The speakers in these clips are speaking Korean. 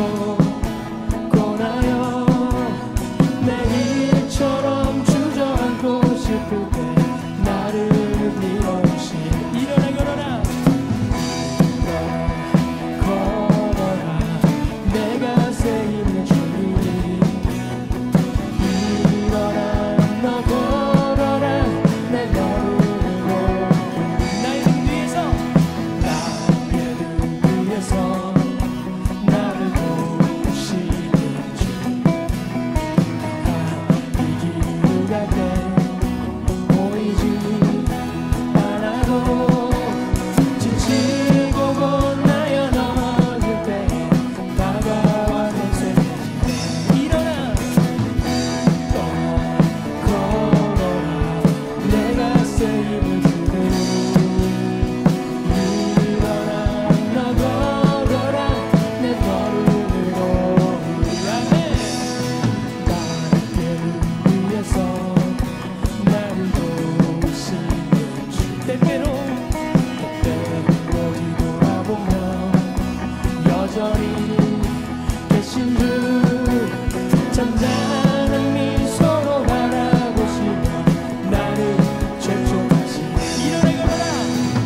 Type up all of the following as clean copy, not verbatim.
권하여 내일처럼 주저앉고 싶을 때 나를 밀어주시네. 일어나 걸어라 걸어라 내가 세임을 주니 일어나 너 걸어라 내 너를 나의 등 위에서 나를 도우시는 주 이 길을 갈 때 보이지 않아도 지치고 곧나여 넘어질 때 다가와 내 손에 일어나 걸어라 내가 세임을 주네. 일어나 너 걸어라 내 걸음으로 나를 위해서 나를 도우시는 주 때때로 뒤돌아보면 여전히 계신 주 잔잔한 미소로 바라보시며 나를 최초하시네. 일어나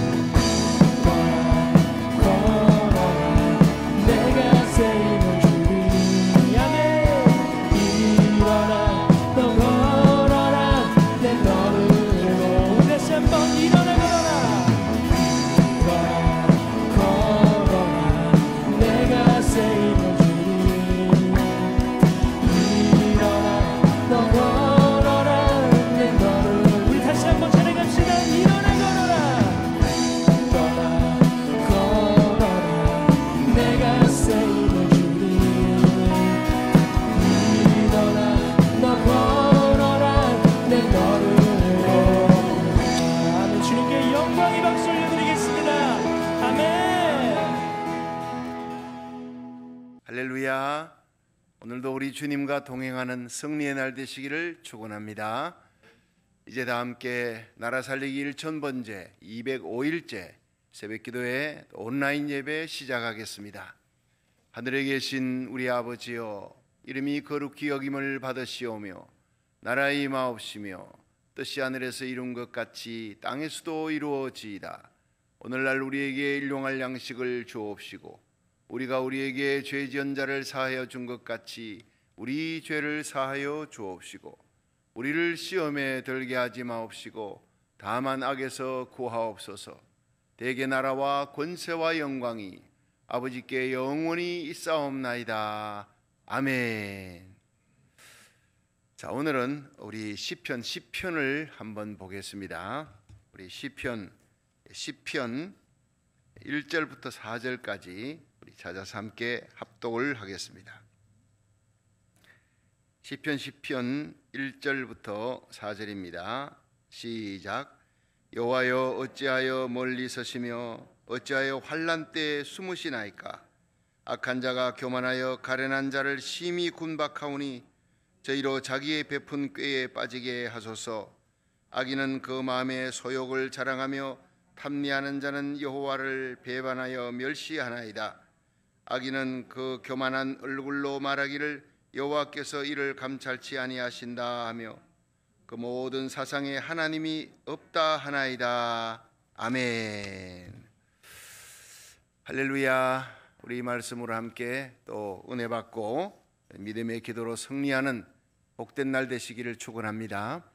걸어라 내가 세임을 주리. 아멘. 일어나 너 걸어라 내 걸음으로. 다시 한번 일어나 걸어라 내가 세임을 주리. 일어나 너 걸어라 내 걸음. 우리 다시 한번 찬양합시다. 일어나 걸어라 내가 세임을 주리. 일어나 너 걸어라 내 걸음으로. 아멘. 주님께 영광의 박수 올려드리겠습니다. 아멘. 할렐루야. 오늘도 우리 주님과 동행하는 승리의 날 되시기를 축원합니다. 이제 다 함께 나라 살리기 1000번째 205일째 새벽기도회 온라인 예배 시작하겠습니다. 하늘에 계신 우리 아버지여, 이름이 거룩히 여김을 받으시오며 나라의 임하옵시며 뜻이 하늘에서 이룬 것 같이 땅에서도 이루어지이다. 오늘날 우리에게 일용할 양식을 주옵시고 우리가 우리에게 죄 지은 자를 사하여 준 것 같이 우리 죄를 사하여 주옵시고 우리를 시험에 들게 하지 마옵시고 다만 악에서 구하옵소서. 대개 나라와 권세와 영광이 아버지께 영원히 있사옵나이다. 아멘. 자, 오늘은 우리 시편 10편을 한번 보겠습니다. 우리 시편 1절부터 4절까지 우리 찾아서 함께 합독을 하겠습니다. 시편 10편 1절부터 4절입니다. 시작. 여호와여, 어찌하여 멀리 서시며 어찌하여 환난 때에 숨으시나이까. 악한 자가 교만하여 가련한 자를 심히 군박하오니 저희로 자기의 베푼 꾀에 빠지게 하소서. 악인은 그 마음에 소욕을 자랑하며 탐리하는 자는 여호와를 배반하여 멸시하나이다. 악인은 그 교만한 얼굴로 말하기를 여호와께서 이를 감찰치 아니하신다 하며 그 모든 사상에 하나님이 없다 하나이다. 아멘. 할렐루야. 우리 이 말씀으로 함께 또 은혜 받고 믿음의 기도로 승리하는 복된 날 되시기를 축원합니다.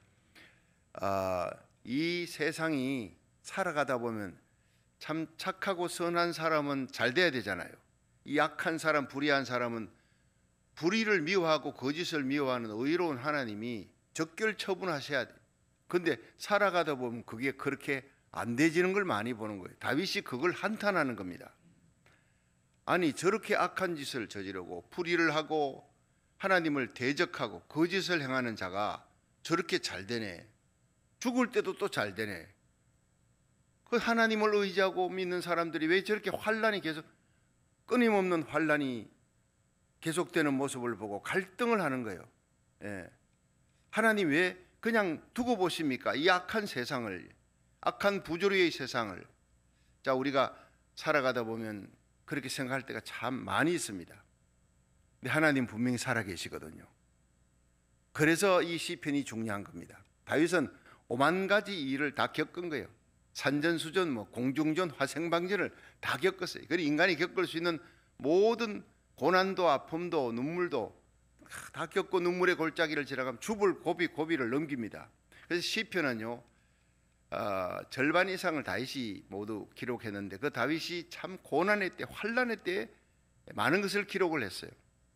이 세상이 살아가다 보면 참 착하고 선한 사람은 잘 돼야 되잖아요. 이 악한 사람, 불의한 사람은 불의를 미워하고 거짓을 미워하는 의로운 하나님이 적결 처분하셔야 돼요. 그런데 살아가다 보면 그게 그렇게 안 되지는 걸 많이 보는 거예요. 다윗이 그걸 한탄하는 겁니다. 아니, 저렇게 악한 짓을 저지르고 불의를 하고 하나님을 대적하고 거짓을 행하는 자가 저렇게 잘 되네. 죽을 때도 또 잘 되네. 그 하나님을 의지하고 믿는 사람들이 왜 저렇게 환난이 계속, 끊임없는 환난이 계속되는 모습을 보고 갈등을 하는 거예요. 예. 하나님 왜 그냥 두고 보십니까? 이 악한 세상을, 악한 부조리의 세상을. 자, 우리가 살아가다 보면 그렇게 생각할 때가 참 많이 있습니다. 근데 하나님 분명히 살아계시거든요. 그래서 이 시편이 중요한 겁니다. 다윗은 5만 가지 일을 다 겪은 거예요. 산전수전, 공중전, 화생방전을 다 겪었어요. 그리고 인간이 겪을 수 있는 모든 고난도 아픔도 눈물도 다 겪고 눈물의 골짜기를 지나가면 주불 고비를 넘깁니다. 그래서 시편은요 절반 이상을 다윗이 모두 기록했는데 그 다윗이 참 고난의 때, 환난의 때 많은 것을 기록을 했어요.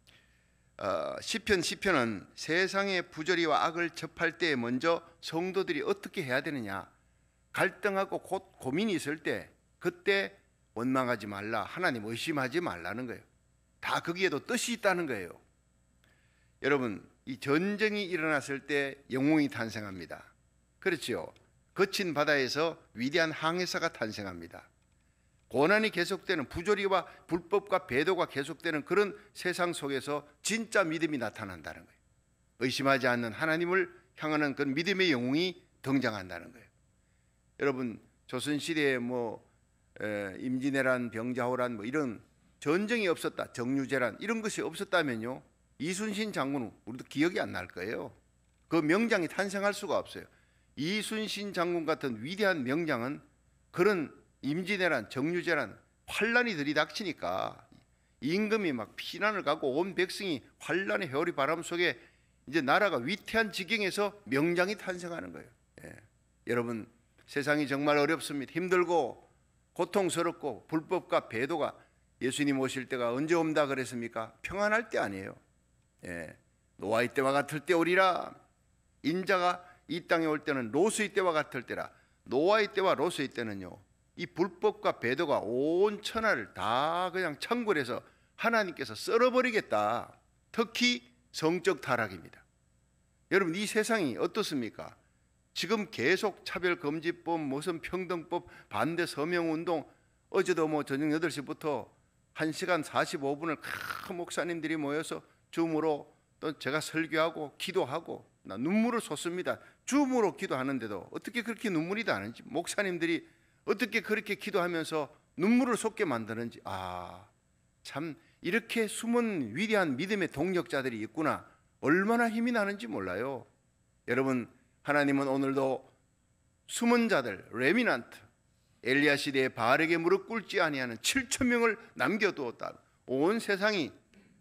시편은 세상의 부조리와 악을 접할 때 먼저 성도들이 어떻게 해야 되느냐, 갈등하고 고민이 있을 때 그때 원망하지 말라, 하나님 의심하지 말라는 거예요. 다 거기에도 뜻이 있다는 거예요. 여러분, 이 전쟁이 일어났을 때 영웅이 탄생합니다. 그렇죠? 거친 바다에서 위대한 항해사가 탄생합니다. 고난이 계속되는, 부조리와 불법과 배도가 계속되는 그런 세상 속에서 진짜 믿음이 나타난다는 거예요. 의심하지 않는 하나님을 향하는 그 믿음의 영웅이 등장한다는 거예요. 여러분, 조선시대에 임진왜란, 병자호란 이런 전쟁이 없었다, 정유재란 이런 것이 없었다면요 이순신 장군은 우리도 기억이 안 날 거예요. 그 명장이 탄생할 수가 없어요. 이순신 장군 같은 위대한 명장은 그런 임진왜란, 정유재란 환란이 들이닥치니까 임금이 막 피난을 가고 온 백성이 환란의 회오리 바람 속에 이제 나라가 위태한 지경에서 명장이 탄생하는 거예요. 여러분, 세상이 정말 어렵습니다. 힘들고 고통스럽고 불법과 배도가, 예수님 오실 때가 언제 온다 그랬습니까? 평안할 때 아니에요. 노아의 때와 같을 때 오리라. 인자가 이 땅에 올 때는 롯의 때와 같을 때라. 노아의 때와 롯의 때는요 이 불법과 배도가 온 천하를 다 그냥 창궐해서 하나님께서 썰어버리겠다. 특히 성적 타락입니다. 여러분, 이 세상이 어떻습니까? 지금 계속 차별금지법, 무슨 평등법, 반대 서명운동, 어제도 저녁 8시부터 1시간 45분을 큰 목사님들이 모여서 줌으로 또 제가 설교하고 기도하고 나 눈물을 쏟습니다. 줌으로 기도하는데도 어떻게 그렇게 눈물이 나는지, 목사님들이 어떻게 그렇게 기도하면서 눈물을 쏟게 만드는지, 참 이렇게 숨은 위대한 믿음의 동력자들이 있구나, 얼마나 힘이 나는지 몰라요. 여러분, 하나님은 오늘도 숨은 자들, 레미난트, 엘리야 시대에 바알에게 무릎 꿇지 아니하는 7천 명을 남겨두었다. 온 세상이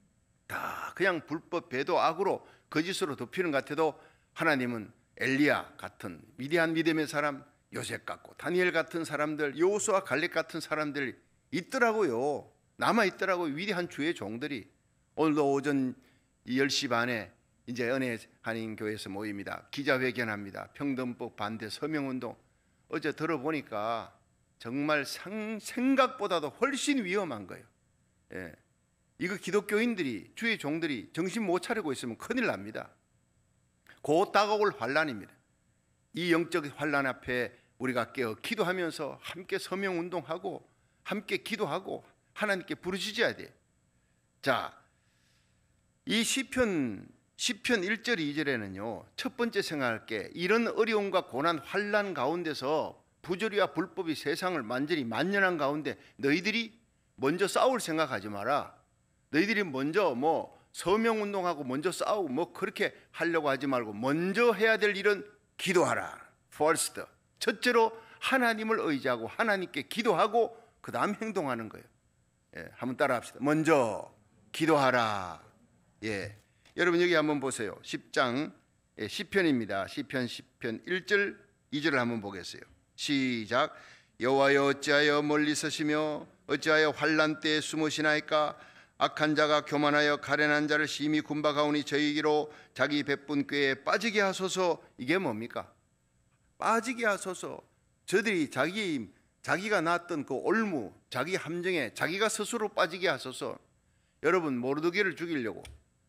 다 그냥 불법, 배도, 악으로, 거짓으로 덮이는 것 같아도 하나님은 엘리야 같은 위대한 믿음의 사람, 요셉 같고 다니엘 같은 사람들, 여호수아 갈렙 같은 사람들 있더라고요. 남아있더라고요. 위대한 주의 종들이. 오늘도 오전 10시 반에 이제 은혜 한인교회에서 모입니다. 기자회견합니다. 평등법 반대 서명운동. 어제 들어보니까 정말 생각보다도 훨씬 위험한 거예요. 이거 기독교인들이, 주의 종들이 정신 못 차리고 있으면 큰일 납니다. 곧 다가올 환란입니다. 이 영적 환란 앞에 우리가 깨어 기도하면서 함께 서명운동하고 함께 기도하고 하나님께 부르짖어야 돼. 자, 이 시편 1절 2절에는요 첫 번째 생각할 게, 이런 어려움과 고난 환란 가운데서 부조리와 불법이 세상을 완전히 만연한 가운데 너희들이 먼저 싸울 생각하지 마라. 너희들이 먼저 서명운동하고 먼저 싸우고 그렇게 하려고 하지 말고 먼저 해야 될 일은 기도하라. First. 첫째로 하나님을 의지하고 하나님께 기도하고 그 다음 행동하는 거예요. 한번 따라 합시다. 먼저 기도하라. 여러분, 여기 한번 보세요. 10장 시편입니다. 시편 1절 2절을 한번 보겠어요. 시작. 여호와여, 어찌하여 멀리 서시며 어찌하여 환난 때에 숨으시나이까? 악한 자가 교만하여 가련한 자를 심히 군박하오니 저희기로 자기 베푼 꾀에 빠지게 하소서. 이게 뭡니까? 빠지게 하소서. 저들이 자기가 낳았던 그 올무, 자기 함정에 자기가 스스로 빠지게 하소서. 여러분, 모르드게를 죽이려고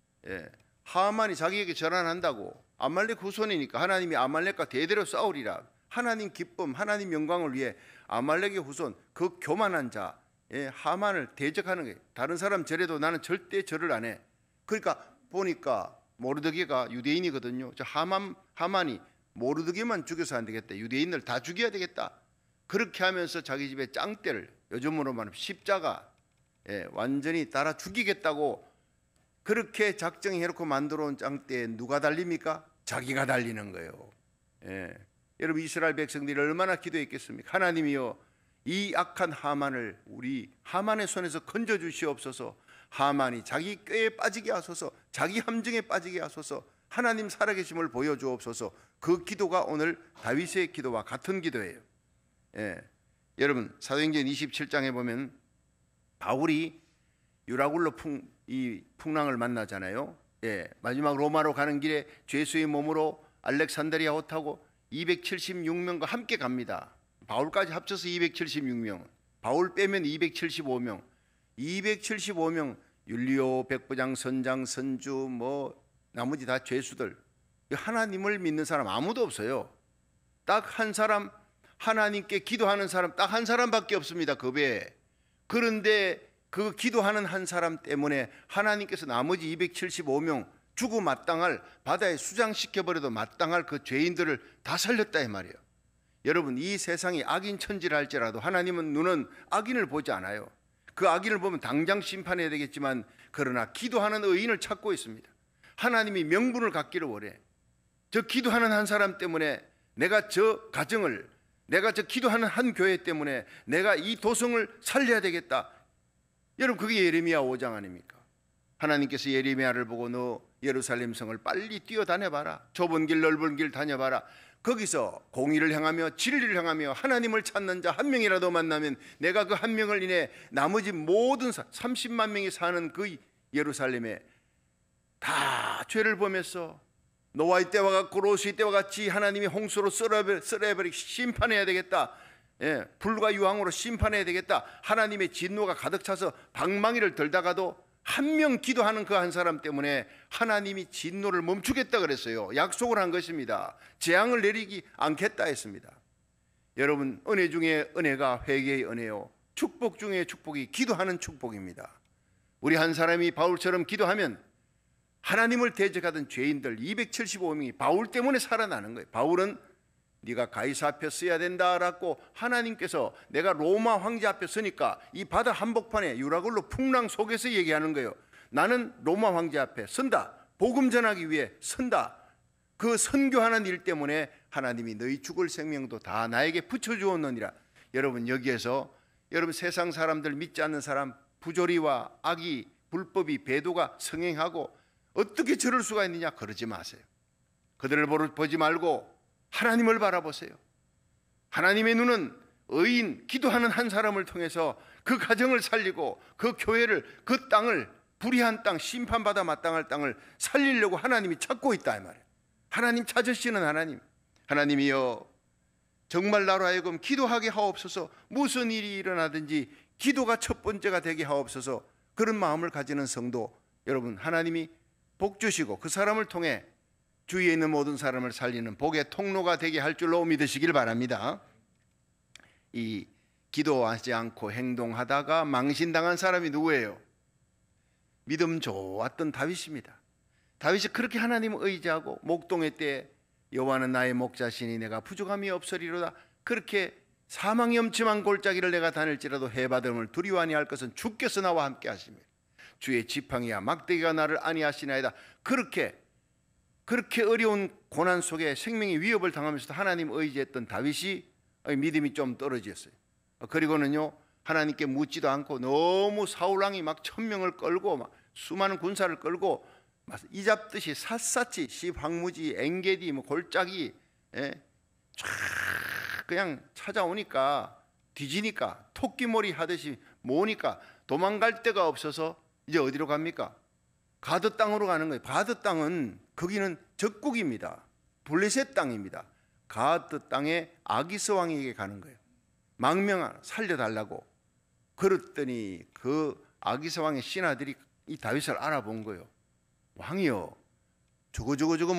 하만이 자기에게 절한한다고, 아말렉 후손이니까 하나님이 아말렉과 대대로 싸우리라. 하나님 기쁨, 하나님 영광을 위해 아말렉의 후손, 그 교만한 자 하만을 대적하는 거예요. 다른 사람 절해도 나는 절대 절을 안 해. 그러니까 보니까 모르드게가 유대인이거든요. 저 하만이 모르드게만 죽여서 안 되겠다, 유대인들 다 죽여야 되겠다, 그렇게 하면서 자기 집에 짱대를, 요즘으로 말하면 십자가 완전히 달아 죽이겠다고 그렇게 작정해놓고 만들어 온 짱대에 누가 달립니까? 자기가 달리는 거예요. 예. 여러분, 이스라엘 백성들이 얼마나 기도했겠습니까? 하나님이여, 이 악한 하만을 우리 하만의 손에서 건져 주시옵소서. 하만이 자기 꾀에 빠지게 하소서. 자기 함정에 빠지게 하소서. 하나님 살아계심을 보여주옵소서. 그 기도가 오늘 다윗의 기도와 같은 기도예요. 예. 여러분, 사도행전 27장에 보면 바울이 유라굴로 풍랑을 만나잖아요. 예. 마지막 로마로 가는 길에 죄수의 몸으로 알렉산드리아 호타고 276명과 함께 갑니다. 바울까지 합쳐서 276명, 바울 빼면 275명, 275명, 율리오, 백부장, 선장, 선주, 나머지 다 죄수들. 하나님을 믿는 사람 아무도 없어요. 딱 한 사람, 하나님께 기도하는 사람 딱 한 사람밖에 없습니다, 그 배에. 그런데 그 기도하는 한 사람 때문에 하나님께서 나머지 275명 죽어 마땅할, 바다에 수장시켜버려도 마땅할 그 죄인들을 다 살렸다 이 말이에요. 여러분, 이 세상이 악인 천지라 할지라도 하나님은 눈은 악인을 보지 않아요. 그 악인을 보면 당장 심판해야 되겠지만, 그러나 기도하는 의인을 찾고 있습니다. 하나님이 명분을 갖기를 원해. 저 기도하는 한 사람 때문에 내가 저 가정을, 내가 저 기도하는 한 교회 때문에 내가 이 도성을 살려야 되겠다. 여러분, 그게 예레미야 5장 아닙니까? 하나님께서 예레미야를 보고 너 예루살렘 성을 빨리 뛰어다녀봐라. 좁은 길 넓은 길 다녀봐라. 거기서 공의를 행하며 진리를 행하며 하나님을 찾는 자 한 명이라도 만나면 내가 그 한 명을 인해 나머지 모든 30만 명이 사는 그 예루살렘에 다 죄를 범했어. 노아의 때와 같고 롯의 때와 같이 하나님이 홍수로 썰어버리고 심판해야 되겠다. 예, 불과 유황으로 심판해야 되겠다. 하나님의 진노가 가득 차서 방망이를 들다가도 한 명 기도하는 그 한 사람 때문에 하나님이 진노를 멈추겠다 그랬어요. 약속을 한 것입니다. 재앙을 내리지 않겠다 했습니다. 여러분, 은혜 중에 은혜가 회개의 은혜요, 축복 중에 축복이 기도하는 축복입니다. 우리 한 사람이 바울처럼 기도하면 하나님을 대적하던 죄인들 275명이 바울 때문에 살아나는 거예요. 바울은 네가 가이사 앞에 서야 된다라고 하나님께서, 내가 로마 황제 앞에 서니까 이 바다 한복판에 유라굴로 풍랑 속에서 얘기하는 거예요. 나는 로마 황제 앞에 선다. 복음 전하기 위해 선다. 그 선교하는 일 때문에 하나님이 너희 죽을 생명도 다 나에게 붙여주었느니라. 여러분, 여기에서 여러분, 세상 사람들, 믿지 않는 사람, 부조리와 악이, 불법이, 배도가 성행하고 어떻게 저럴 수가 있느냐, 그러지 마세요. 그들을 보지 말고 하나님을 바라보세요. 하나님의 눈은 의인, 기도하는 한 사람을 통해서 그 가정을 살리고 그 교회를, 그 땅을, 불의한 땅, 심판받아 마땅할 땅을 살리려고 하나님이 찾고 있다 이 말이에요. 하나님 찾으시는 하나님. 하나님이여, 정말 나로 하여금 기도하게 하옵소서. 무슨 일이 일어나든지 기도가 첫 번째가 되게 하옵소서. 그런 마음을 가지는 성도 여러분, 하나님이 복 주시고 그 사람을 통해 주위에 있는 모든 사람을 살리는 복의 통로가 되게 할 줄로 믿으시길 바랍니다. 이 기도하지 않고 행동하다가 망신당한 사람이 누구예요? 믿음 좋았던 다윗입니다. 다윗이 그렇게 하나님을 의지하고 목동의 때에 여호와는 나의 목자시니 내가 부족함이 없으리로다. 그렇게 사망이 엄침한 골짜기를 내가 다닐지라도 해바됨을 두려워 아니할 것은 주께서 나와 함께 하시며 주의 지팡이야 막대기가 나를 아니하시나이다. 그렇게 어려운 고난 속에 생명의 위협을 당하면서도 하나님 의지했던 다윗이 믿음이 좀 떨어졌어요. 그리고는요, 하나님께 묻지도 않고 너무 사울왕이 막 1000명을 끌고 막 수많은 군사를 끌고 이잡듯이 샅샅이 시황무지, 엥게디, 골짜기 쫙 그냥 찾아오니까, 뒤지니까 토끼몰이 하듯이 모으니까 도망갈 데가 없어서 이제 어디로 갑니까? 가드 땅으로 가는 거예요. 가드 땅은 거기는 적국입니다. 블레셋 땅입니다. 가드 땅에 아기스 왕에게 가는 거예요. 망명 살려달라고. 그랬더니 그 아기스 왕의 신하들이 이 다윗을 알아본 거예요. 왕이요, 저거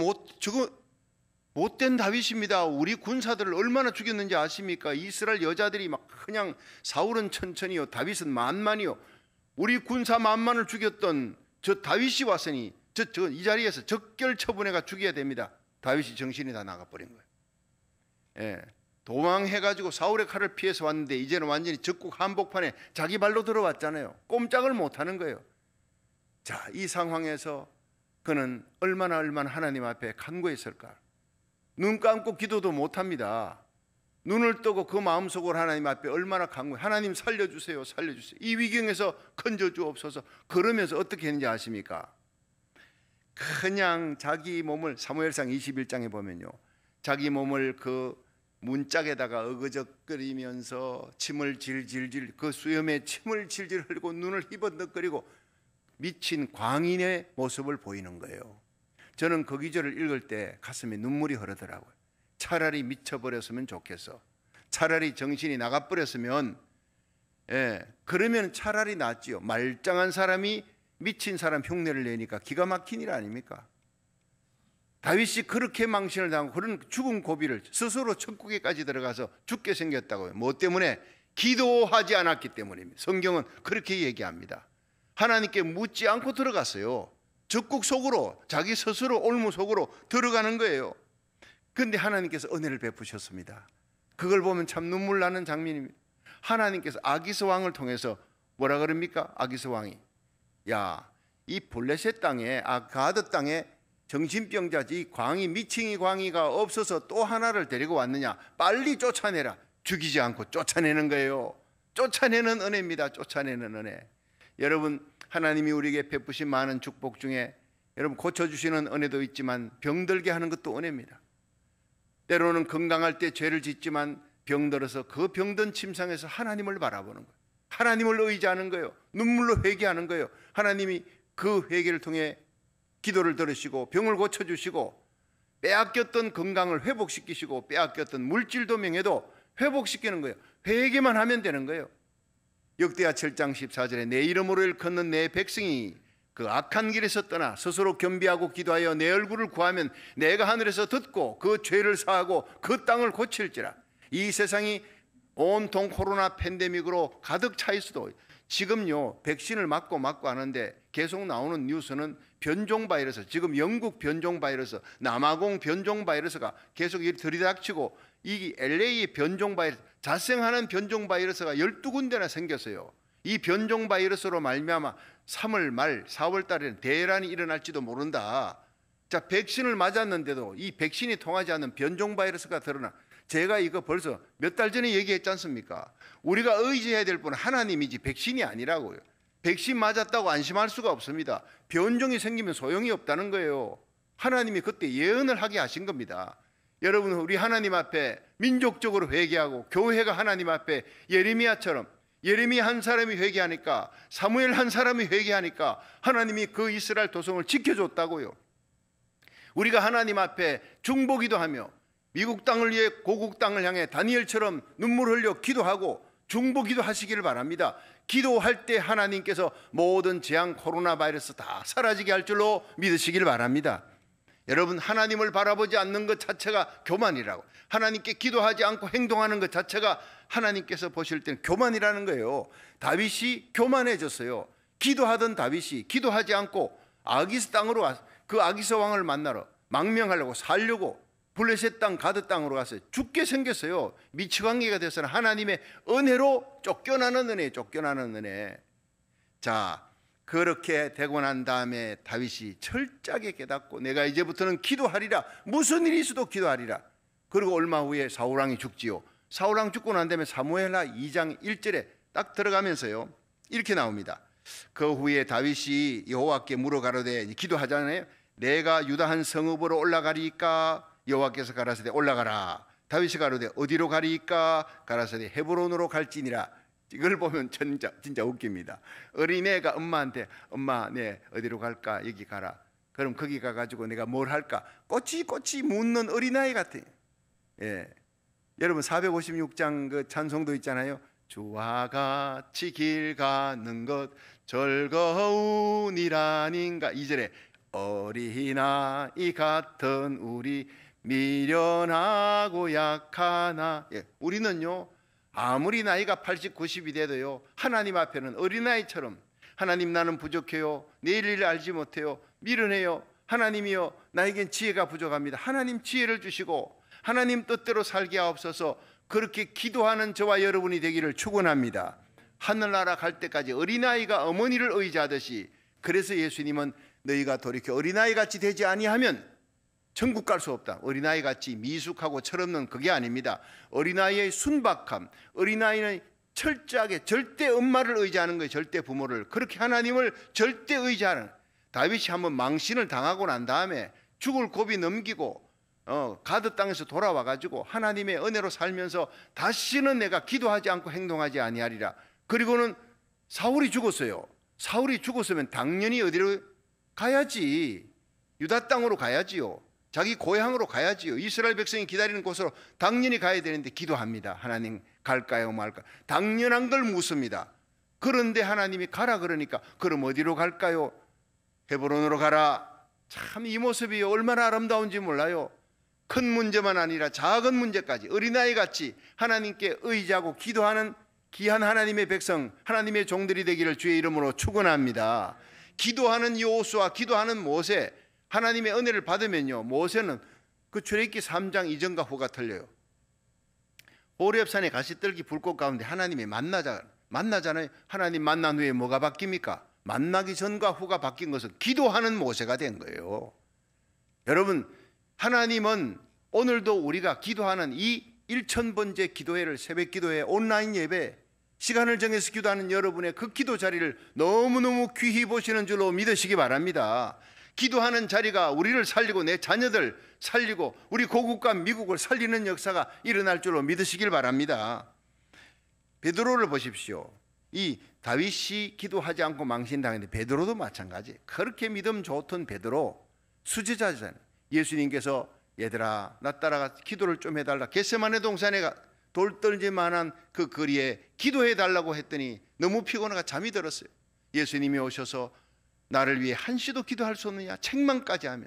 못된 다윗입니다. 우리 군사들을 얼마나 죽였는지 아십니까? 이스라엘 여자들이 막 그냥 사울은 천천히요, 다윗은 만만이요. 우리 군사 만만을 죽였던 저 다윗이 왔으니 이 자리에서 적결 처분해가 죽여야 됩니다. 다윗이 정신이 다 나가버린 거예요. 예, 도망해가지고 사울의 칼을 피해서 왔는데 이제는 완전히 적국 한복판에 자기 발로 들어왔잖아요. 꼼짝을 못하는 거예요. 자, 이 상황에서 그는 얼마나 하나님 앞에 간구했을까? 눈 감고 기도도 못합니다. 눈을 뜨고 그 마음속으로 하나님 앞에 얼마나 간구해. 하나님 살려주세요, 살려주세요. 이 위경에서 건져주옵소서. 그러면서 어떻게 했는지 아십니까? 그냥 자기 몸을, 사무엘상 21장에 보면요, 자기 몸을 그 문짝에다가 어그적거리면서 침을 질질질, 그 수염에 침을 질질 흘리고 눈을 희번덕거리고 미친 광인의 모습을 보이는 거예요. 저는 그 기절을 읽을 때 가슴에 눈물이 흐르더라고요. 차라리 미쳐버렸으면 좋겠어. 차라리 정신이 나가버렸으면, 그러면 차라리 낫지요. 말짱한 사람이 미친 사람 흉내를 내니까 기가 막힌 일 아닙니까? 다윗이 그렇게 망신을 당하고 그런 죽은 고비를 스스로 천국에까지 들어가서 죽게 생겼다고요. 뭐 때문에? 기도하지 않았기 때문입니다. 성경은 그렇게 얘기합니다. 하나님께 묻지 않고 들어갔어요. 적국 속으로, 자기 스스로 올무 속으로 들어가는 거예요. 그런데 하나님께서 은혜를 베푸셨습니다. 그걸 보면 참 눈물 나는 장면입니다. 하나님께서 아기스 왕을 통해서 뭐라 그럽니까? 아기스 왕이, 야, 이 블레셋 땅에, 가드 땅에 정신병자지, 이 광이, 미칭이 광이가 없어서 또 하나를 데리고 왔느냐? 빨리 쫓아내라. 죽이지 않고 쫓아내는 거예요. 쫓아내는 은혜입니다. 쫓아내는 은혜. 여러분, 하나님이 우리에게 베푸신 많은 축복 중에 여러분 고쳐주시는 은혜도 있지만 병들게 하는 것도 은혜입니다. 때로는 건강할 때 죄를 짓지만 병들어서 그 병든 침상에서 하나님을 바라보는 거예요. 하나님을 의지하는 거예요. 눈물로 회개하는 거예요. 하나님이 그 회개를 통해 기도를 들으시고 병을 고쳐주시고 빼앗겼던 건강을 회복시키시고 빼앗겼던 물질도 명예도 회복시키는 거예요. 회개만 하면 되는 거예요. 역대하 7장 14절에 내 이름으로 일컫는 내 백성이 그 악한 길에서 떠나 스스로 겸비하고 기도하여 내 얼굴을 구하면 내가 하늘에서 듣고 그 죄를 사하고 그 땅을 고칠지라. 이 세상이 온통 코로나 팬데믹으로 가득 차 있어도 지금요 백신을 맞고 하는데 계속 나오는 뉴스는 변종 바이러스, 지금 영국 변종 바이러스, 남아공 변종 바이러스가 계속 들이닥치고 이 LA 변종 바이러스, 자생하는 변종 바이러스가 12군데나 생겼어요. 이 변종 바이러스로 말미암아 3월 말 4월 달에는 대란이 일어날지도 모른다. 자, 백신을 맞았는데도 이 백신이 통하지 않는 변종 바이러스가 드러나. 제가 이거 벌써 몇 달 전에 얘기했지 않습니까? 우리가 의지해야 될 분은 하나님이지 백신이 아니라고요. 백신 맞았다고 안심할 수가 없습니다. 변종이 생기면 소용이 없다는 거예요. 하나님이 그때 예언을 하게 하신 겁니다. 여러분, 우리 하나님 앞에 민족적으로 회개하고 교회가 하나님 앞에 예레미야처럼, 예레미야 한 사람이 회개하니까, 사무엘 한 사람이 회개하니까 하나님이 그 이스라엘 도성을 지켜줬다고요. 우리가 하나님 앞에 중보기도 하며 미국 땅을 위해 고국 땅을 향해 다니엘처럼 눈물 흘려 기도하고 중보기도 하시기를 바랍니다. 기도할 때 하나님께서 모든 재앙, 코로나 바이러스 다 사라지게 할 줄로 믿으시기를 바랍니다. 여러분, 하나님을 바라보지 않는 것 자체가 교만이라고, 하나님께 기도하지 않고 행동하는 것 자체가 하나님께서 보실 때는 교만이라는 거예요. 다윗이 교만해졌어요. 기도하던 다윗이 기도하지 않고 아기스 땅으로 와서 그 아기스 왕을 만나러 망명하려고 살려고 블레셋 땅 가드 땅으로 가서 죽게 생겼어요. 미치광이가 돼서는 하나님의 은혜로 쫓겨나는 은혜, 쫓겨나는 은혜. 자, 그렇게 되고 난 다음에 다윗이 철저하게 깨닫고 내가 이제부터는 기도하리라, 무슨 일이 있어도 기도하리라. 그리고 얼마 후에 사울왕이 죽지요. 사울왕 죽고 난 다음에 사무엘하 2장 1절에 딱 들어가면서요 이렇게 나옵니다. 그 후에 다윗이 여호와께 물어가로되, 기도하잖아요. 내가 유다 한 성읍으로 올라가리까? 여호와께서 가라사대 올라가라. 다윗이 가로되 어디로 가리까? 가라사대 헤브론으로 갈지니라. 이걸 보면 진짜 웃깁니다. 어린애가 엄마한테 엄마 네 어디로 갈까? 여기 가라. 그럼 거기 가가지고 내가 뭘 할까? 꼬치꼬치 묻는 어린아이 같아요. 예. 여러분 456장 그 찬송도 있잖아요. 주와 같이 길 가는 것 즐거운 일 아닌가. 2절에 어린아이 같은 우리 미련하고 약하나. 예, 우리는요 아무리 나이가 80, 90이 돼도요 하나님 앞에는 어린아이처럼, 하나님 나는 부족해요, 내일 일을 알지 못해요, 미련해요, 하나님이요 나에겐 지혜가 부족합니다, 하나님 지혜를 주시고 하나님 뜻대로 살게 하옵소서. 그렇게 기도하는 저와 여러분이 되기를 축원합니다. 하늘나라 갈 때까지 어린아이가 어머니를 의지하듯이 그래서 예수님은 너희가 돌이켜 어린아이같이 되지 아니하면 천국 갈 수 없다. 어린아이같이 미숙하고 철없는 그게 아닙니다. 어린아이의 순박함, 어린아이는 철저하게 절대 엄마를 의지하는 거예요. 절대 부모를. 그렇게 하나님을 절대 의지하는. 다윗이 한번 망신을 당하고 난 다음에 죽을 고비 넘기고 가드 땅에서 돌아와 가지고 하나님의 은혜로 살면서 다시는 내가 기도하지 않고 행동하지 아니하리라. 그리고는 사울이 죽었어요. 사울이 죽었으면 당연히 어디로 가야지? 유다 땅으로 가야지요. 자기 고향으로 가야지요. 이스라엘 백성이 기다리는 곳으로 당연히 가야 되는데 기도합니다. 하나님 갈까요 말까? 당연한 걸 묻습니다. 그런데 하나님이 가라 그러니까 그럼 어디로 갈까요? 헤브론으로 가라. 참 이 모습이 얼마나 아름다운지 몰라요. 큰 문제만 아니라 작은 문제까지 어린아이같이 하나님께 의지하고 기도하는 귀한 하나님의 백성, 하나님의 종들이 되기를 주의 이름으로 축원합니다. 기도하는 여호수아, 기도하는 모세, 하나님의 은혜를 받으면요, 모세는 그 출애굽기 3장 이전과 후가 틀려요. 호렙산에 가시떨기 불꽃 가운데 하나님이 만나잖아요. 하나님 만난 후에 뭐가 바뀝니까? 만나기 전과 후가 바뀐 것은 기도하는 모세가 된 거예요. 여러분, 하나님은 오늘도 우리가 기도하는 이 1000번째 기도회를, 새벽 기도회, 온라인 예배, 시간을 정해서 기도하는 여러분의 그 기도 자리를 너무너무 귀히 보시는 줄로 믿으시기 바랍니다. 기도하는 자리가 우리를 살리고 내 자녀들 살리고 우리 고국과 미국을 살리는 역사가 일어날 줄로 믿으시길 바랍니다. 베드로를 보십시오. 이 다윗이 기도하지 않고 망신당했는데 베드로도 마찬가지. 그렇게 믿음 좋던 베드로 수제자잖아요. 예수님께서 얘들아 나 따라가 기도를 좀 해달라. 겟세마네 동산에 돌 떨질만한 그 거리에 기도해달라고 했더니 너무 피곤해가 잠이 들었어요. 예수님이 오셔서 나를 위해 한시도 기도할 수 없느냐 책망까지 하면서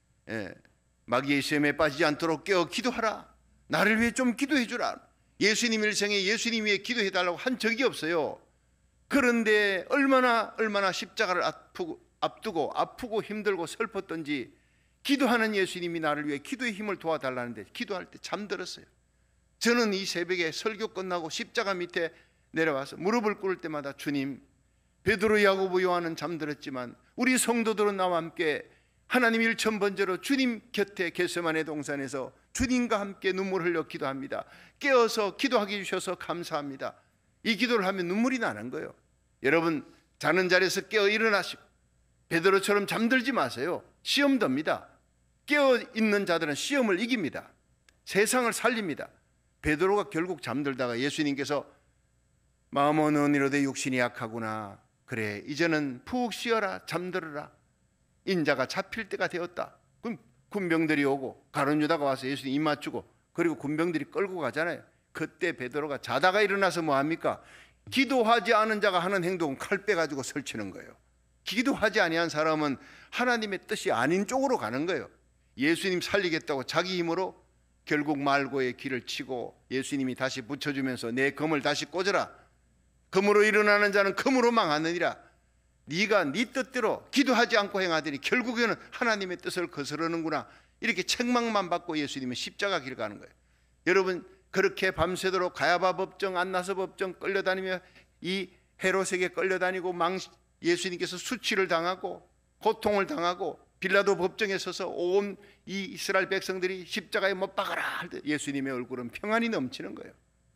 마귀의 시험에 빠지지 않도록 깨어 기도하라. 나를 위해 좀 기도해 주라. 예수님 일생에 예수님 위해 기도해달라고 한 적이 없어요. 그런데 얼마나 십자가를 앞두고 아프고 힘들고 슬펐던지 기도하는 예수님이 나를 위해 기도의 힘을 도와달라는데 기도할 때 잠들었어요. 저는 이 새벽에 설교 끝나고 십자가 밑에 내려와서 무릎을 꿇을 때마다 주님, 베드로, 야고보, 요한은 잠들었지만 우리 성도들은 나와 함께 하나님 1000번째로 주님 곁에 겟세마네 동산에서 주님과 함께 눈물 흘려 기도합니다. 깨어서 기도하게 해주셔서 감사합니다. 이 기도를 하면 눈물이 나는 거예요. 여러분, 자는 자리에서 깨어 일어나시고 베드로처럼 잠들지 마세요. 시험 듭니다. 깨어있는 자들은 시험을 이깁니다. 세상을 살립니다. 베드로가 결국 잠들다가 예수님께서 마음은 언니로되 육신이 약하구나. 그래 이제는 푹 쉬어라. 잠들어라. 인자가 잡힐 때가 되었다. 그럼 군병들이 오고 가룟 유다가 와서 예수님 입 맞추고 그리고 군병들이 끌고 가잖아요. 그때 베드로가 자다가 일어나서 뭐합니까? 기도하지 않은 자가 하는 행동은 칼 빼가지고 설치는 거예요. 기도하지 아니한 사람은 하나님의 뜻이 아닌 쪽으로 가는 거예요. 예수님 살리겠다고 자기 힘으로 결국 말고의 길을 치고 예수님이 다시 붙여주면서 내 검을 다시 꽂아라. 검으로 일어나는 자는 검으로 망하느니라. 네가 네 뜻대로 기도하지 않고 행하더니 결국에는 하나님의 뜻을 거스르는구나. 이렇게 책망만 받고 예수님은 십자가 길 가는 거예요. 여러분, 그렇게 밤새도록 가야바 법정, 안나서 법정 끌려다니며 이 헤롯에게 끌려다니고 예수님께서 수치를 당하고 고통을 당하고 빌라도 법정에 서서 온 이 이스라엘 백성들이 십자가에 못 박아라 할 때 예수님의 얼굴은 평안이 넘치는 거예요.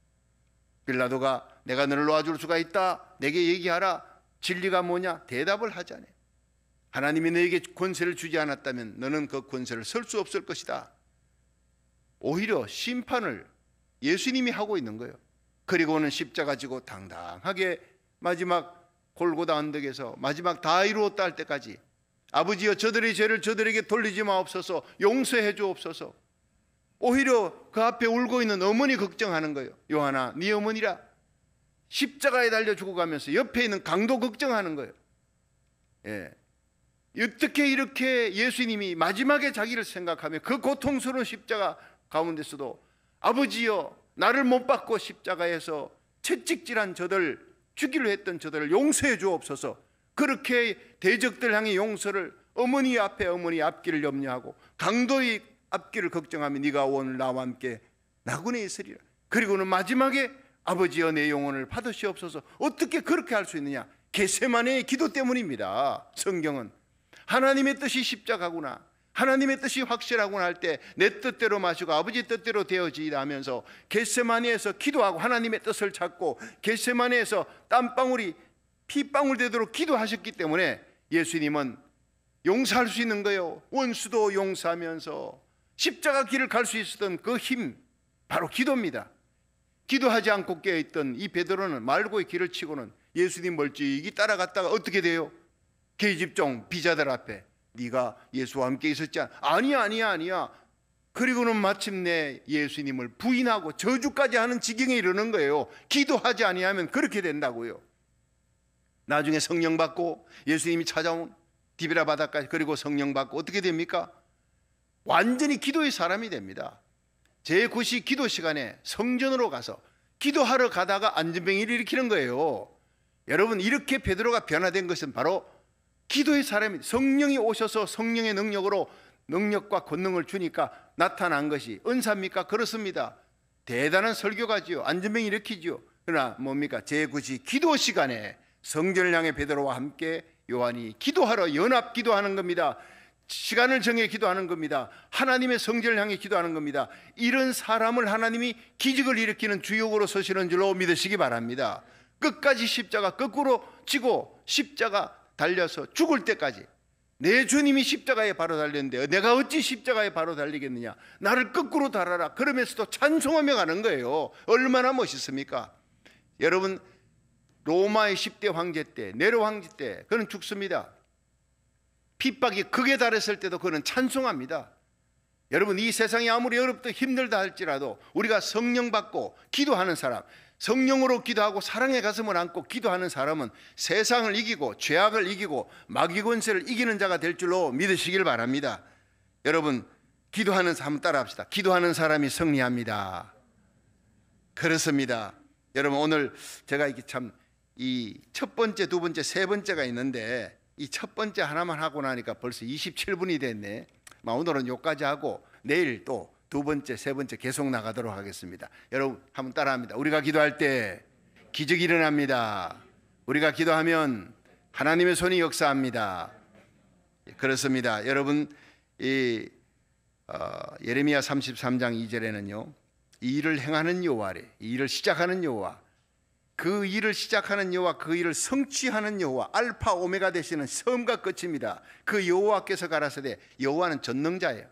빌라도가 내가 너를 놓아줄 수가 있다. 내게 얘기하라. 진리가 뭐냐? 대답을 하지 않아요. 하나님이 너에게 권세를 주지 않았다면 너는 그 권세를 설 수 없을 것이다. 오히려 심판을 예수님이 하고 있는 거예요. 그리고는 십자가 지고 당당하게 마지막 골고다 언덕에서 마지막 다 이루었다 할 때까지 아버지여 저들의 죄를 저들에게 돌리지 마옵소서. 용서해 주옵소서. 오히려 그 앞에 울고 있는 어머니 걱정하는 거예요. 요한아 네 어머니라. 십자가에 달려 죽어가면서 옆에 있는 강도 걱정하는 거예요. 어떻게 이렇게 예수님이 마지막에 자기를 생각하며 그 고통스러운 십자가 가운데서도 아버지여 나를 못 박고 십자가에서 채찍질한 저들, 죽이려 했던 저들을 용서해 주옵소서. 그렇게 대적들 향해 용서를 어머니 앞에 어머니 앞길을 염려하고 강도의 앞길을 걱정하며 네가 오늘 나와 함께 나군에 있으리라. 그리고는 마지막에 아버지여 내 영혼을 받으시옵소서. 어떻게 그렇게 할 수 있느냐? 겟세마네의 기도 때문입니다. 성경은 하나님의 뜻이 십자가구나, 하나님의 뜻이 확실하구나 할 때 내 뜻대로 마시고 아버지 뜻대로 되어지이다 하면서 겟세마네에서 기도하고 하나님의 뜻을 찾고 겟세마네에서 땀방울이 피방울 되도록 기도하셨기 때문에 예수님은 용서할 수 있는 거예요. 원수도 용서하면서 십자가 길을 갈 수 있었던 그 힘, 바로 기도입니다. 기도하지 않고 깨어있던 이 베드로는 말고의 길을 치고는 예수님 멀찍이 따라갔다가 어떻게 돼요? 계집종 비자들 앞에 네가 예수와 함께 있었지 않아? 아니야. 그리고는 마침내 예수님을 부인하고 저주까지 하는 지경에 이르는 거예요. 기도하지 아니하면 그렇게 된다고요. 나중에 성령 받고 예수님이 찾아온 디베라 바다까지, 그리고 성령 받고 어떻게 됩니까? 완전히 기도의 사람이 됩니다. 제9시 기도 시간에 성전으로 가서 기도하러 가다가 안전병이를 일으키는 거예요. 여러분, 이렇게 베드로가 변화된 것은 바로 기도의 사람입니다. 성령이 오셔서 성령의 능력으로 능력과 권능을 주니까 나타난 것이 은사입니까? 그렇습니다. 대단한 설교가지요. 안전병 일으키지요. 그러나 뭡니까? 제9시 기도 시간에 성전을 향해 베드로와 함께 요한이 기도하러 연합 기도하는 겁니다. 시간을 정해 기도하는 겁니다. 하나님의 성전을 향해 기도하는 겁니다. 이런 사람을 하나님이 기적을 일으키는 주역으로 서시는 줄로 믿으시기 바랍니다. 끝까지 십자가 거꾸로 지고 십자가 달려서 죽을 때까지, 내 주님이 십자가에 바로 달렸는데 내가 어찌 십자가에 바로 달리겠느냐, 나를 거꾸로 달아라, 그러면서도 찬송하며 가는 거예요. 얼마나 멋있습니까? 여러분, 로마의 10대 황제 때, 네로 황제 때 그는 죽습니다. 핍박이 극에 달했을 때도 그는 찬송합니다. 여러분, 이 세상이 아무리 어렵고 힘들다 할지라도 우리가 성령 받고 기도하는 사람, 성령으로 기도하고 사랑의 가슴을 안고 기도하는 사람은 세상을 이기고 죄악을 이기고 마귀 권세를 이기는 자가 될 줄로 믿으시길 바랍니다. 여러분, 기도하는 사람 따라합시다. 기도하는 사람이 승리합니다. 그렇습니다. 여러분, 오늘 제가 이게 참 이 첫 번째, 두 번째, 세 번째가 있는데 이 첫 번째 하나만 하고 나니까 벌써 27분이 됐네. 오늘은 여기까지 하고 내일 또 두 번째, 세 번째 계속 나가도록 하겠습니다. 여러분, 한번 따라합니다. 우리가 기도할 때 기적이 일어납니다. 우리가 기도하면 하나님의 손이 역사합니다. 그렇습니다. 여러분, 이 예레미야 33장 2절에는요, 이 일을 행하는 여호와래, 이 일을 시작하는 여호와, 그 일을 시작하는 여호와, 그 일을 성취하는 여호와, 알파 오메가 되시는 처음과 끝입니다. 그 여호와께서 가라사대, 여호와는 전능자예요.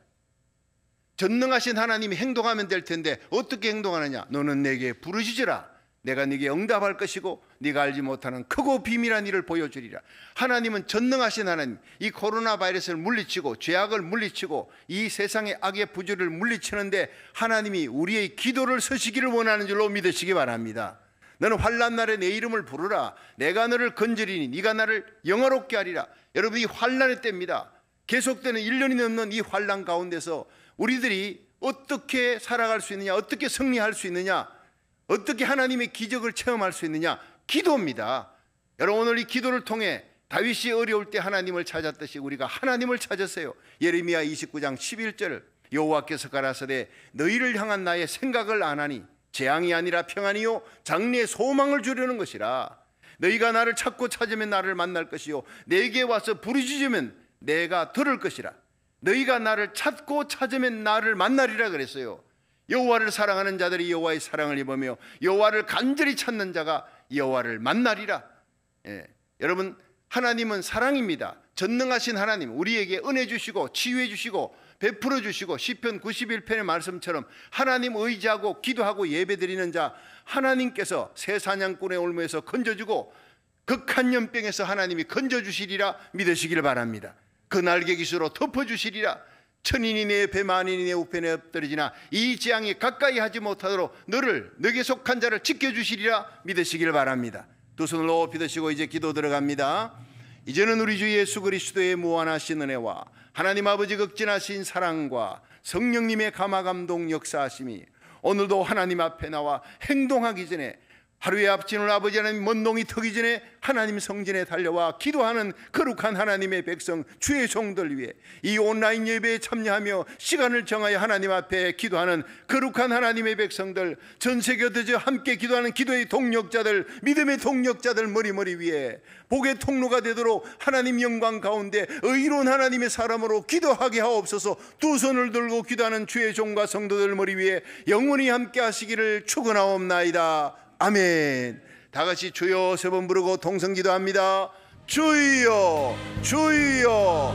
전능하신 하나님이 행동하면 될 텐데 어떻게 행동하느냐? 너는 내게 부르짖으라, 내가 네게 응답할 것이고 네가 알지 못하는 크고 비밀한 일을 보여주리라. 하나님은 전능하신 하나님, 이 코로나 바이러스를 물리치고 죄악을 물리치고 이 세상의 악의 부조리를 물리치는데 하나님이 우리의 기도를 서시기를 원하는 줄로 믿으시기 바랍니다. 너는 환난 날에 내 이름을 부르라, 내가 너를 건지리니 네가 나를 영화롭게 하리라. 여러분, 이 환난의 때입니다. 계속되는 1년이 넘는 이 환난 가운데서 우리들이 어떻게 살아갈 수 있느냐, 어떻게 승리할 수 있느냐, 어떻게 하나님의 기적을 체험할 수 있느냐? 기도입니다. 여러분, 오늘 이 기도를 통해 다윗이 어려울 때 하나님을 찾았듯이 우리가 하나님을 찾았어요. 예레미야 29장 11절, 여호와께서 가라사대 너희를 향한 나의 생각을 아나니 재앙이 아니라 평안이요 장래의 소망을 주려는 것이라. 너희가 나를 찾고 찾으면 나를 만날 것이요 내게 와서 부르짖으면 내가 들을 것이라. 너희가 나를 찾고 찾으면 나를 만나리라 그랬어요. 여호와를 사랑하는 자들이 여호와의 사랑을 입으며 여호와를 간절히 찾는 자가 여호와를 만나리라. 여러분, 하나님은 사랑입니다. 전능하신 하나님, 우리에게 은혜 주시고 치유해 주시고 베풀어 주시고 시편 91편의 말씀처럼 하나님 의지하고 기도하고 예배드리는 자, 하나님께서 새 사냥꾼의 올무에서 건져주고 극한 연병에서 하나님이 건져주시리라 믿으시길 바랍니다. 그 날개 깃으로 덮어주시리라. 천인이 내 옆에 만인이 내 우편에 엎드리지나 이 재앙이 가까이 하지 못하도록 너를 너에게 속한 자를 지켜주시리라 믿으시길 바랍니다. 두 손을 높이 드시고 이제 기도 들어갑니다. 이제는 우리 주 예수 그리스도의 무한하신 은혜와 하나님 아버지 극진하신 사랑과 성령님의 감화 감동 역사하심이 오늘도 하나님 앞에 나와 행동하기 전에 하루의 앞진을 아버지 하나님 먼동이 트기 전에 하나님 성전에 달려와 기도하는 거룩한 하나님의 백성 주의 종들 위해 이 온라인 예배에 참여하며 시간을 정하여 하나님 앞에 기도하는 거룩한 하나님의 백성들, 전 세계 어디서 함께 기도하는 기도의 동력자들, 믿음의 동력자들 머리 위에 복의 통로가 되도록 하나님 영광 가운데 의로운 하나님의 사람으로 기도하게 하옵소서. 두 손을 들고 기도하는 주의 종과 성도들 머리 위에 영원히 함께 하시기를 축원하옵나이다. 아멘. 다 같이 주여 세 번 부르고 동성 기도합니다. 주여 주여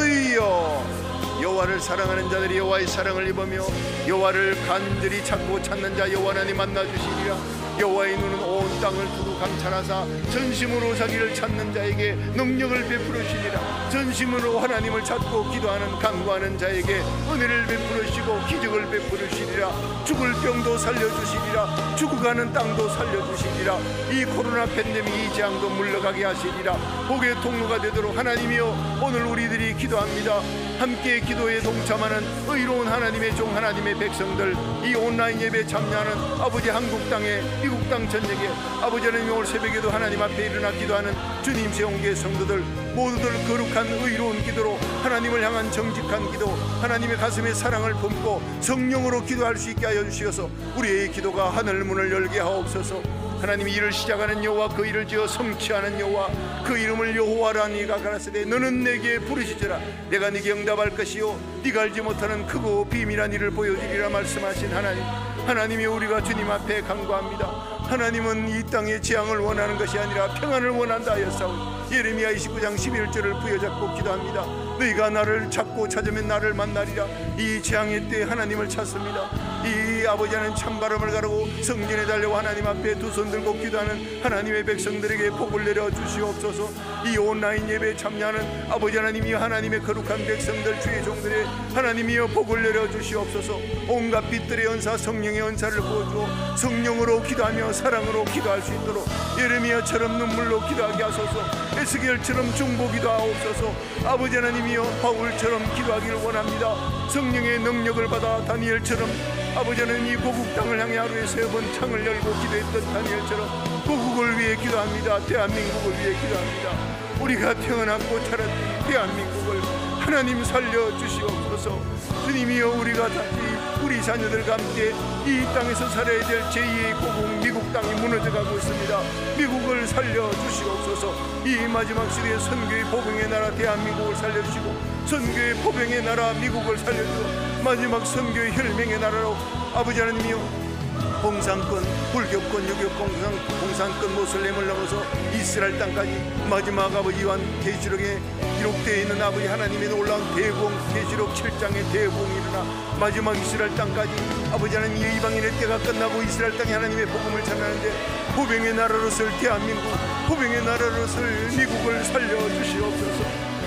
주여. 여호와를 사랑하는 자들이 여호와의 사랑을 입으며 여호와를 간절히 찾고 찾는 자 여호와 하나님 만나 주시리라. 여호와의 눈은 온 땅을 두루 강찬하사 전심으로 자기를 찾는 자에게 능력을 베풀으시리라. 전심으로 하나님을 찾고 기도하는 간구하는 자에게 은혜를 베풀으시고 기적을 베풀으시리라. 죽을 병도 살려주시리라. 죽어가는 땅도 살려주시리라. 이 코로나 팬데믹 이 재앙도 물러가게 하시리라. 복의 통로가 되도록 하나님이여 오늘 우리들이 기도합니다. 함께 기도에 동참하는 의로운 하나님의 종 하나님의 백성들, 이 온라인 예배에 참여하는 아버지 한국 땅에 미국 땅 전역에 아버지 하나님 오늘 새벽에도 하나님 앞에 일어나 기도하는 주님 세운교회 성도들 모두들 거룩한 의로운 기도로 하나님을 향한 정직한 기도, 하나님의 가슴에 사랑을 품고 성령으로 기도할 수 있게 하여 주시어서 우리의 기도가 하늘 문을 열게 하옵소서. 하나님이 일을 시작하는 여호와 그 일을 지어 성취하는 여호와 그 이름을 여호와라 네가 가라사대 너는 내게 부르시리라. 내가 네게 응답할 것이요 네가 알지 못하는 크고 비밀한 일을 보여주리라 말씀하신 하나님, 하나님이 우리가 주님 앞에 간구합니다. 하나님은 이 땅의 재앙을 원하는 것이 아니라 평안을 원한다 하였사오니 예레미야 29장 11절을 부여잡고 기도합니다. 너희가 나를 찾고 찾으면 나를 만나리라. 이 재앙의 때에 하나님을 찾습니다. 이 아버지 하나님 찬바람을 가르고 성전에 달려와 하나님 앞에 두 손 들고 기도하는 하나님의 백성들에게 복을 내려 주시옵소서. 이 온라인 예배에 참여하는 아버지 하나님이 하나님의 거룩한 백성들 주의 종들의 하나님이여 복을 내려 주시옵소서. 온갖 빛들의 연사 성령의 연사를 부어주어 성령으로 기도하며 사랑으로 기도할 수 있도록 예레미야처럼 눈물로 기도하게 하소서. 에스겔처럼 중보기도 하옵소서. 아버지 하나님이여 바울처럼 기도하기를 원합니다. 성령의 능력을 받아 다니엘처럼 아버지 하나님 이 고국 땅을 향해 하루에 3번 창을 열고 기도했던 다니엘처럼 고국을 위해 기도합니다. 대한민국을 위해 기도합니다. 우리가 태어났고 자랐던 대한민국을 하나님 살려주시옵소서. 주님이여 우리가 다시 우리 자녀들과 함께 이 땅에서 살아야 될 제2의 고국 미국 땅이 무너져가고 있습니다. 미국을 살려주시옵소서. 이 마지막 시대의 선교의 보병의 나라 대한민국을 살려주시고 선교의 보병의 나라 미국을 살려주고 마지막 선교의 혈맹의 나라로 아버지 하나님이여 공산권, 불교권, 유교권, 공산권 모슬렘을 넘어서 이스라엘 땅까지 마지막 아버지 요한 계시록에 기록되어 있는 아버지 하나님의 놀라운 대공 계시록 7장의 대공이 일어나 마지막 이스라엘 땅까지 아버지 하나님 이방인의 때가 끝나고 이스라엘 땅에 하나님의 복음을 전하는데 보병의 나라로 쓸 대한민국, 보병의 나라로 쓸 미국을 살려주시옵소서.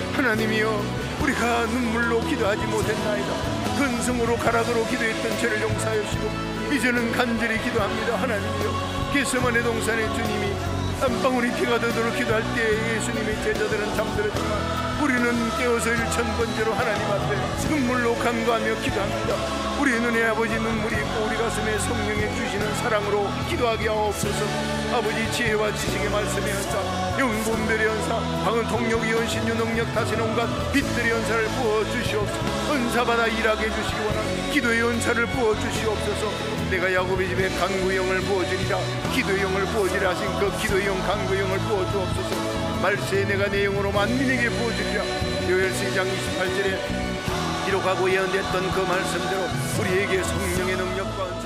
하나님이여 우리가 눈물로 기도하지 못했나이다. 근성으로 가락으로 기도했던 죄를 용서하여 주시고 이제는 간절히 기도합니다. 하나님이여 겟세마네 동산의 주님이 한 방울이 피가 되도록 기도할 때 예수님의 제자들은 잠들었지만 우리는 깨어서 1000번째로 하나님 앞에 눈물로 간구하며 기도합니다. 우리 눈에 아버지 눈물이 있고 우리 가슴에 성령의 주시는 사랑으로 기도하게 하옵소서. 아버지 지혜와 지식의 말씀의 연사, 영분별의 연사, 방언 통역의 연신유 능력 다신 온갖 빛들의 연사를 부어주시옵소서. 은사받아 일하게 해주시기 원하는 기도의 연사를 부어주시옵소서. 내가 야곱의 집에 간구의 영을 부어주리라. 기도의 영을 부어주리라 하신 그 기도의 영 간구의 영을 부어주옵소서. 말세에 내가 내 영으로 만민에게 부어주리라. 요엘서 2장 28절에 기록하고 예언됐던 그 말씀대로 우리에게 성령의 능력과